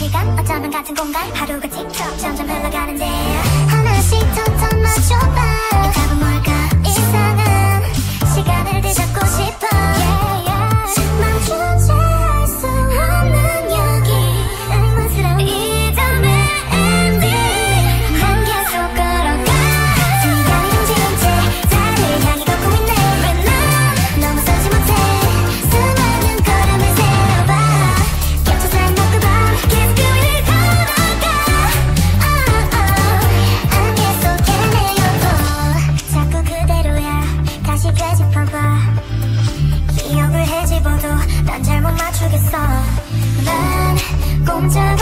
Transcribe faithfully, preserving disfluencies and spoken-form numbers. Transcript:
시간 어쩌면 같은 공간 하루가 틱톡 점점 흘러가는데 하나씩 더 맞춰봐 이 답은 뭘까 이상한 시간을 되잡고 싶어 yeah, yeah. 멈추자 수 없는 여기 의문스러운 이 담의 엔딩 난 계속 걸어가 시간이 움직인 채 달을 향해 걷고 있네 왜 난 넘어서지 못해 수많은 걸음을 세워봐 겹쳐서 낮고 밤 계속 그 위를 걸어가 oh, oh. 안 계속해내요 또 자꾸 그대로야 다시 되짚어봐 기억을 헤집어도 난 잘못 맞추겠어 난 꼼짝